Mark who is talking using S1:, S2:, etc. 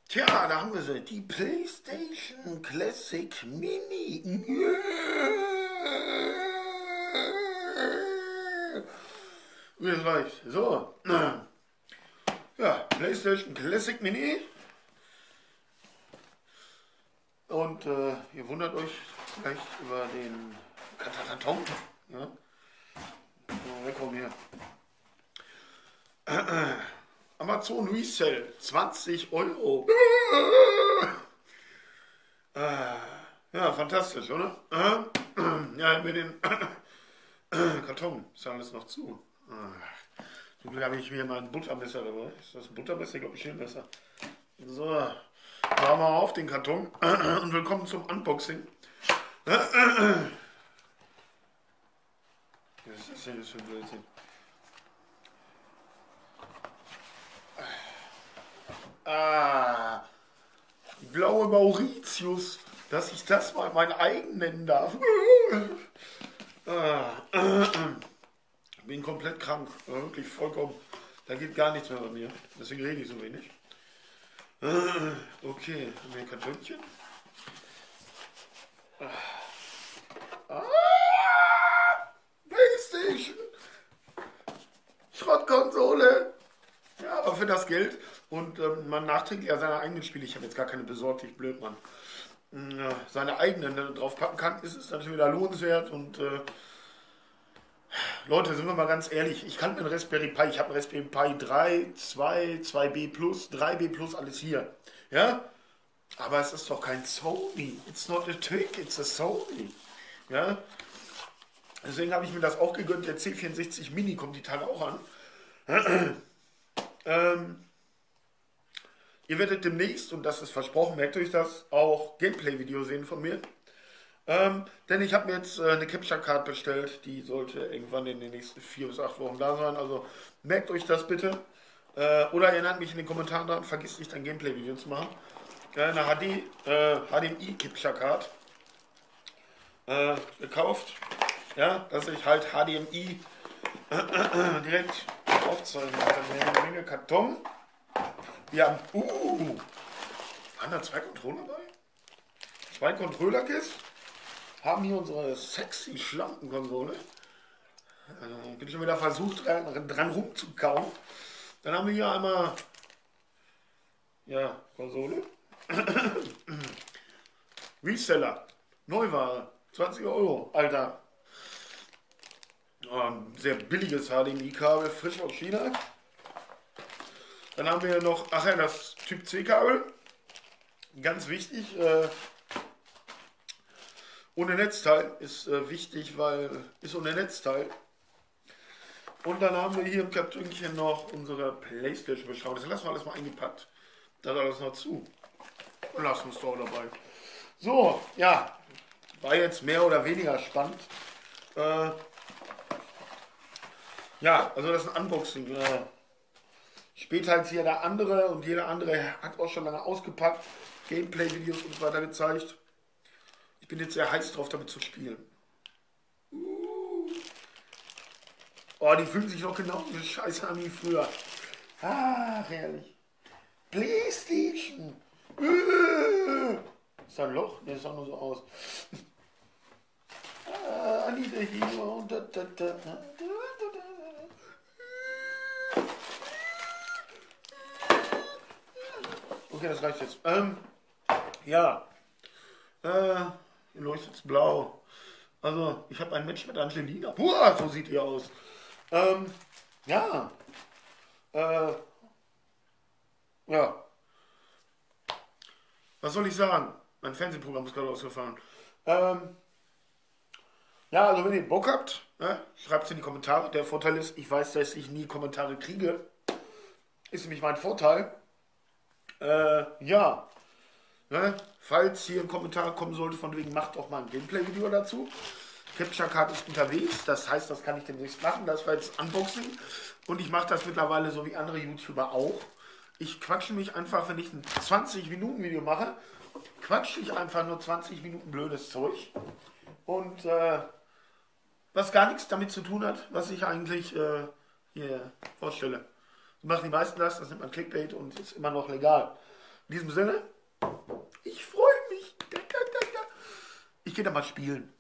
S1: Tja, da haben wir sie. Die PlayStation Classic Mini. Wie reicht. So. Ja, PlayStation Classic Mini. Und ihr wundert euch vielleicht über den Karton. Ja? So, wegkommen hier. Amazon Resell, 20 Euro. Ja, fantastisch, oder? Ja, mit dem Karton ist ja alles noch zu. Zum Glück habe ich mir mal ein Buttermesser dabei. Ist das ein Buttermesser? Ich glaube, ein Schälmesser. So, machen wir auf den Karton und willkommen zum Unboxing. Was ist denn das für ein Blödsinn? Blaue Mauritius, dass ich das mal mein eigen nennen darf. Bin komplett krank, wirklich vollkommen. Da geht gar nichts mehr bei mir. Deswegen rede ich so wenig. Okay, haben wir ein Kartönchen. PlayStation. Schrottkonsole. Ja, aber für das Geld und man nachträglich ja seine eigenen Spiele, ich habe jetzt gar keine besorgt, ich blöd, Mann, seine eigenen draufpacken kann, ist es natürlich wieder lohnenswert und Leute, sind wir mal ganz ehrlich, ich kann einen Raspberry Pi, ich habe einen Raspberry Pi 3, 2, 2B+, 3B+, alles hier, ja, aber es ist doch kein Sony, it's not a trick, it's a Sony, ja, deswegen habe ich mir das auch gegönnt, der C64 Mini kommt die Tage auch an. Ihr werdet demnächst, und das ist versprochen, merkt euch das, auch Gameplay-Video sehen von mir. Denn ich habe mir jetzt eine Capture Card bestellt, die sollte irgendwann in den nächsten 4 bis 8 Wochen da sein. Also merkt euch das bitte. Oder erinnert mich in den Kommentaren dran, vergisst nicht ein Gameplay-Video zu machen. Eine HDMI Capture Card gekauft. Ja, dass ich halt HDMI direkt aufzeigen kann. Wir haben eine Menge Karton. Wir haben, waren da 2 Controller bei? 2 Controller-Kits. Haben hier unsere sexy, schlanken Konsole. Bin schon wieder versucht, dran rumzukauen. Dann haben wir hier einmal, ja, Konsole. Reseller, Neuware, 20 Euro, Alter. Sehr billiges HDMI-Kabel, frisch aus China. Dann haben wir hier noch, ach ja, das Typ C-Kabel. Ganz wichtig. Ohne Netzteil ist wichtig, weil ist ohne Netzteil. Und dann haben wir hier im Kartönchen noch unsere PlayStation-Beschreibung. Das lassen wir alles mal eingepackt. Da ist alles noch zu. Und lassen uns doch dabei. So, ja. War jetzt mehr oder weniger spannend. Ja, also das ist ein Unboxing. Später als jeder andere und jeder andere hat auch schon lange ausgepackt, Gameplay-Videos und so weiter gezeigt. Ich bin jetzt sehr heiß drauf, damit zu spielen. Oh, die fühlen sich noch genauso scheiße an wie früher. Ach, herrlich. PlayStation. Ist da ein Loch? Ne, ist doch nur so aus. Anita hier und Okay, das reicht jetzt. Ja. Hier leuchtet es blau. Also, ich habe ein Match mit Angelina. Puh, so sieht ihr aus. Ja. Ja. Was soll ich sagen? Mein Fernsehprogramm ist gerade ausgefallen. Ja, also wenn ihr Bock habt, ne, schreibt es in die Kommentare. Der Vorteil ist, ich weiß, dass ich nie Kommentare kriege. Ist nämlich mein Vorteil. Ja, ne? Falls hier ein Kommentar kommen sollte, von wegen macht auch mal ein Gameplay-Video dazu. Capture Card ist unterwegs, das heißt, das kann ich demnächst machen. Das war jetzt Unboxing und ich mache das mittlerweile so wie andere YouTuber auch. Ich quatsche mich einfach, wenn ich ein 20-Minuten-Video mache, quatsche ich einfach nur 20 Minuten blödes Zeug. Und was gar nichts damit zu tun hat, was ich eigentlich hier vorstelle. So machen die meisten das nimmt man Clickbait und ist immer noch legal. In diesem Sinne, ich freue mich. Ich gehe da mal spielen.